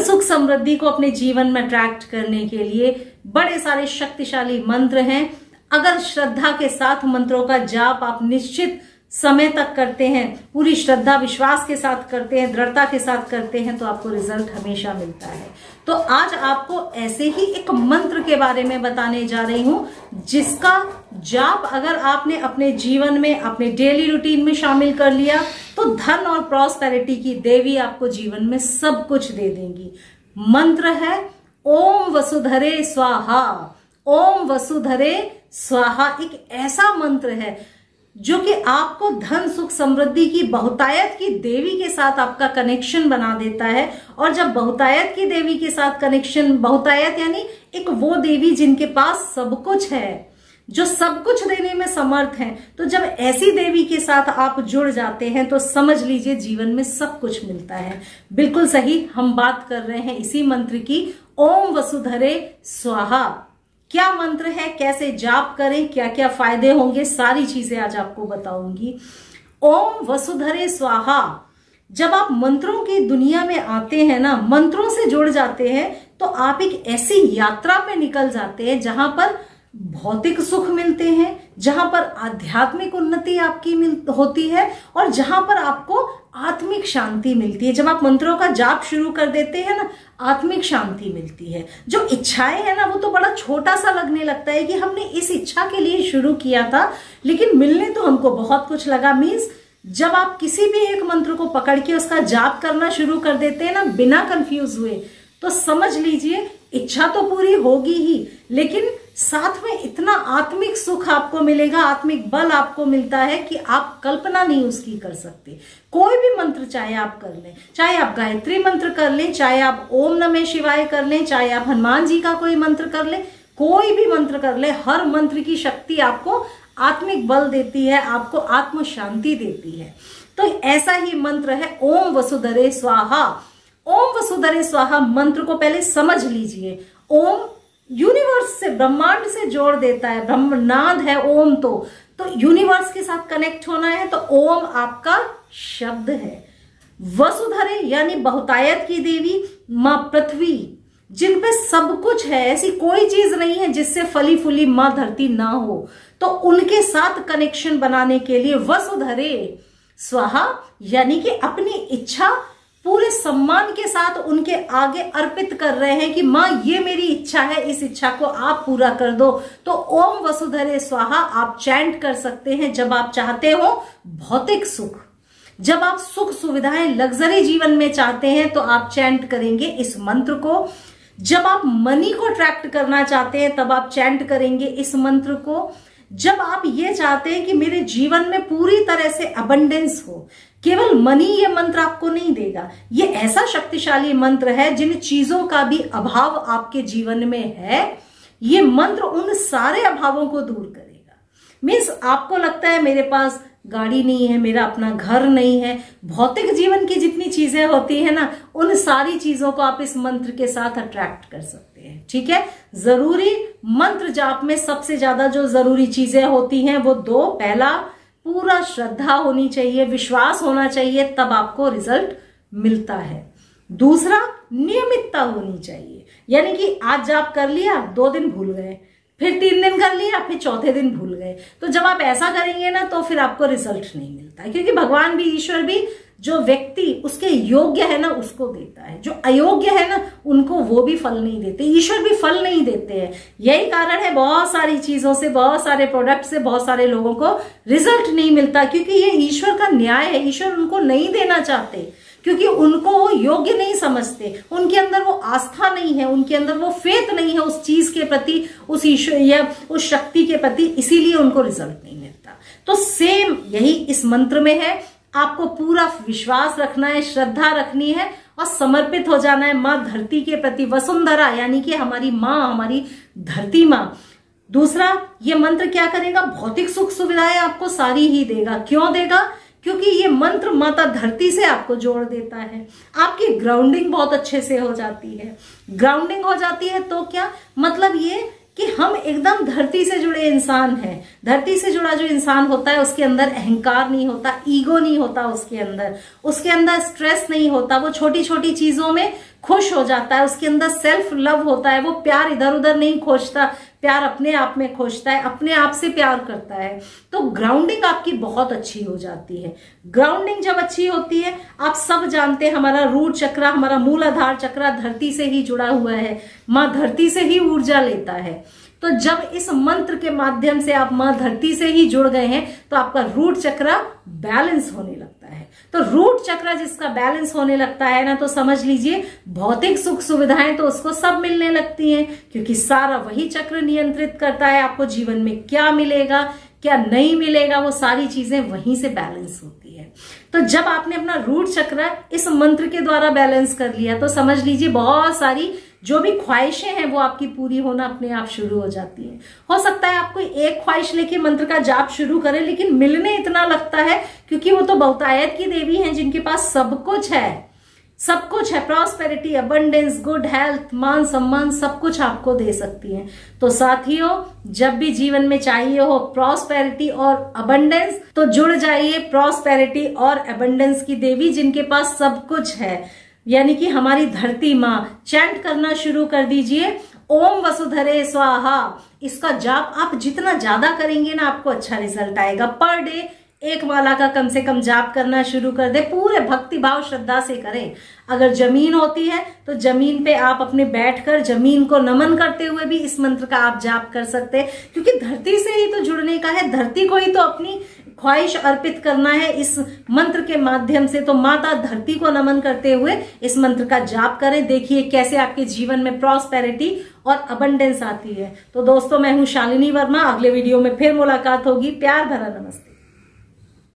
सुख समृद्धि को अपने जीवन में अट्रैक्ट करने के लिए बड़े सारे शक्तिशाली मंत्र हैं। अगर श्रद्धा के साथ मंत्रों का जाप आप निश्चित समय तक करते हैं, पूरी श्रद्धा विश्वास के साथ करते हैं, दृढ़ता के साथ करते हैं, तो आपको रिजल्ट हमेशा मिलता है। तो आज आपको ऐसे ही एक मंत्र के बारे में बताने जा रही हूं, जिसका जाप अगर आपने अपने जीवन में, अपने डेली रूटीन में शामिल कर लिया, तो धन और प्रॉस्पेरिटी की देवी आपको जीवन में सब कुछ दे देंगी। मंत्र है ओम वसुधरे स्वाहा। ओम वसुधरे स्वाहा एक ऐसा मंत्र है जो कि आपको धन सुख समृद्धि की बहुतायत की देवी के साथ आपका कनेक्शन बना देता है। और जब बहुतायत की देवी के साथ कनेक्शन, बहुतायत यानी एक वो देवी जिनके पास सब कुछ है, जो सब कुछ देने में समर्थ है, तो जब ऐसी देवी के साथ आप जुड़ जाते हैं तो समझ लीजिए जीवन में सब कुछ मिलता है। बिल्कुल सही, हम बात कर रहे हैं इसी मंत्र की, ओम वसुधरे स्वाहा। क्या मंत्र है, कैसे जाप करें, क्या क्या फायदे होंगे, सारी चीजें आज आपको बताऊंगी। ओम वसुधरे स्वाहा। जब आप मंत्रों की दुनिया में आते हैं ना, मंत्रों से जुड़ जाते हैं, तो आप एक ऐसी यात्रा पे निकल जाते हैं जहां पर भौतिक सुख मिलते हैं, जहां पर आध्यात्मिक उन्नति आपकी होती है, और जहां पर आपको आत्मिक शांति मिलती है। जब आप मंत्रों का जाप शुरू कर देते हैं ना, आत्मिक शांति मिलती है। जो इच्छाएं है ना, वो तो बड़ा छोटा सा लगने लगता है कि हमने इस इच्छा के लिए शुरू किया था, लेकिन मिलने तो हमको बहुत कुछ लगा। मीन्स जब आप किसी भी एक मंत्र को पकड़ के उसका जाप करना शुरू कर देते हैं ना, बिना कंफ्यूज हुए, तो समझ लीजिए इच्छा तो पूरी होगी ही, लेकिन साथ में इतना आत्मिक सुख आपको मिलेगा, आत्मिक बल आपको मिलता है कि आप कल्पना नहीं उसकी कर सकते। कोई भी मंत्र चाहे आप कर लें, चाहे आप गायत्री मंत्र कर लें, चाहे आप ओम नमः शिवाय कर लें, चाहे आप हनुमान जी का कोई मंत्र कर लें, कोई भी मंत्र कर लें, हर मंत्र की शक्ति आपको आत्मिक बल देती है, आपको आत्म शांति देती है। तो ऐसा ही मंत्र है ओम वसुधरे स्वाहा। ओम वसुधरे स्वाहा मंत्र को पहले समझ लीजिए। ओम यूनिवर्स से, ब्रह्मांड से जोड़ देता है, ब्रह्मनाद है ओम। तो यूनिवर्स के साथ कनेक्ट होना है तो ओम आपका शब्द है। वसुधरे यानी बहुतायत की देवी, मां पृथ्वी, जिन पे सब कुछ है, ऐसी कोई चीज नहीं है जिससे फली फूली मां धरती ना हो, तो उनके साथ कनेक्शन बनाने के लिए वसुधरे स्वाहा यानी कि अपनी इच्छा पूरे सम्मान के साथ उनके आगे अर्पित कर रहे हैं कि मां ये मेरी इच्छा है, इस इच्छा को आप पूरा कर दो। तो ओम वसुधरे स्वाहा आप चैंट कर सकते हैं जब आप चाहते हो भौतिक सुख, जब आप सुख सुविधाएं लग्जरी जीवन में चाहते हैं तो आप चैंट करेंगे इस मंत्र को। जब आप मनी को अट्रैक्ट करना चाहते हैं तब आप चैंट करेंगे इस मंत्र को। जब आप ये चाहते हैं कि मेरे जीवन में पूरी तरह से अबंडेंस हो, केवल मनी ये मंत्र आपको नहीं देगा, ये ऐसा शक्तिशाली मंत्र है जिन चीजों का भी अभाव आपके जीवन में है, ये मंत्र उन सारे अभावों को दूर करेगा। मीन्स आपको लगता है मेरे पास गाड़ी नहीं है, मेरा अपना घर नहीं है, भौतिक जीवन की जितनी चीजें होती है ना, उन सारी चीजों को आप इस मंत्र के साथ अट्रैक्ट कर सकते हैं। ठीक है, जरूरी मंत्र जाप में सबसे ज्यादा जो जरूरी चीजें होती हैं वो दो, पहला पूरा श्रद्धा होनी चाहिए, विश्वास होना चाहिए, तब आपको रिजल्ट मिलता है। दूसरा नियमितता होनी चाहिए, यानी कि आज जाप कर लिया, 2 दिन भूल गए, फिर 3 दिन कर लिया, फिर चौथे दिन भूल गए। तो जब आप ऐसा करेंगे ना तो फिर आपको रिजल्ट नहीं मिलता है, क्योंकि भगवान भी, ईश्वर भी जो व्यक्ति उसके योग्य है ना उसको देता है, जो अयोग्य है ना उनको वो भी फल नहीं देते, ईश्वर भी फल नहीं देते हैं। यही कारण है बहुत सारी चीजों से, बहुत सारे प्रोडक्ट से बहुत सारे लोगों को रिजल्ट नहीं मिलता, क्योंकि ये ईश्वर का न्याय है। ईश्वर उनको नहीं देना चाहते क्योंकि उनको वो योग्य नहीं समझते, उनके अंदर वो आस्था नहीं है, उनके अंदर वो फेथ नहीं है उस चीज के प्रति, उस ईश्वर या उस शक्ति के प्रति, इसीलिए उनको रिजल्ट नहीं मिलता। तो सेम यही इस मंत्र में है, आपको पूरा विश्वास रखना है, श्रद्धा रखनी है और समर्पित हो जाना है मां धरती के प्रति, वसुंधरा यानी कि हमारी मां, हमारी धरती मां। दूसरा, ये मंत्र क्या करेगा, भौतिक सुख सुविधाएं आपको सारी ही देगा। क्यों देगा, क्योंकि ये मंत्र माता धरती से आपको जोड़ देता है, आपकी ग्राउंडिंग बहुत अच्छे से हो जाती है। ग्राउंडिंग हो जाती है तो क्या मतलब, ये कि हम एकदम धरती से जुड़े इंसान हैं। धरती से जुड़ा जो इंसान होता है उसके अंदर अहंकार नहीं होता, ईगो नहीं होता, उसके अंदर स्ट्रेस नहीं होता, वो छोटी छोटी चीजों में खुश हो जाता है, उसके अंदर सेल्फ लव होता है, वो प्यार इधर उधर नहीं खोजता, प्यार अपने आप में खोजता है, अपने आप से प्यार करता है। तो ग्राउंडिंग आपकी बहुत अच्छी हो जाती है। ग्राउंडिंग जब अच्छी होती है, आप सब जानते हैं हमारा रूट चक्र, हमारा मूलाधार चक्र धरती से ही जुड़ा हुआ है, माँ धरती से ही ऊर्जा लेता है। तो जब इस मंत्र के माध्यम से आप माँ धरती से ही जुड़ गए हैं तो आपका रूट चक्र बैलेंस होने लगता है। तो रूट चक्र जिसका बैलेंस होने लगता है ना, तो समझ लीजिए भौतिक सुख सुविधाएं तो उसको सब मिलने लगती हैं, क्योंकि सारा वही चक्र नियंत्रित करता है आपको जीवन में क्या मिलेगा क्या नहीं मिलेगा, वो सारी चीजें वहीं से बैलेंस होती है। तो जब आपने अपना रूट चक्र इस मंत्र के द्वारा बैलेंस कर लिया तो समझ लीजिए बहुत सारी जो भी ख्वाहिशें हैं वो आपकी पूरी होना अपने आप शुरू हो जाती है। हो सकता है आप कोई एक ख्वाहिश लेके मंत्र का जाप शुरू करें, लेकिन मिलने इतना लगता है क्योंकि वो तो बहुतायत की देवी हैं जिनके पास सब कुछ है, सब कुछ है, प्रॉस्पेरिटी, अबंडेंस, गुड हेल्थ, मान सम्मान, सब कुछ आपको दे सकती हैं। तो साथियों, जब भी जीवन में चाहिए हो प्रॉस्पेरिटी और अबंडेंस, तो जुड़ जाइए प्रॉस्पेरिटी और अबंडेंस की देवी जिनके पास सब कुछ है, यानी कि हमारी धरती माँ। चैंट करना शुरू कर दीजिए, ओम वसुधरे स्वाहा। इसका जाप आप जितना ज्यादा करेंगे ना, आपको अच्छा रिजल्ट आएगा। पर डे एक माला का कम से कम जाप करना शुरू कर दे, पूरे भक्ति भाव श्रद्धा से करें। अगर जमीन होती है तो जमीन पे आप अपने बैठकर जमीन को नमन करते हुए भी इस मंत्र का आप जाप कर सकते हैं, क्योंकि धरती से ही तो जुड़ने का है, धरती को ही तो अपनी ख्वाहिश अर्पित करना है इस मंत्र के माध्यम से। तो माता धरती को नमन करते हुए इस मंत्र का जाप करें, देखिए कैसे आपके जीवन में प्रॉस्पेरिटी और अबंडेंस आती है। तो दोस्तों, मैं हूं शालिनी वर्मा, अगले वीडियो में फिर मुलाकात होगी। प्यार भरा नमस्ते।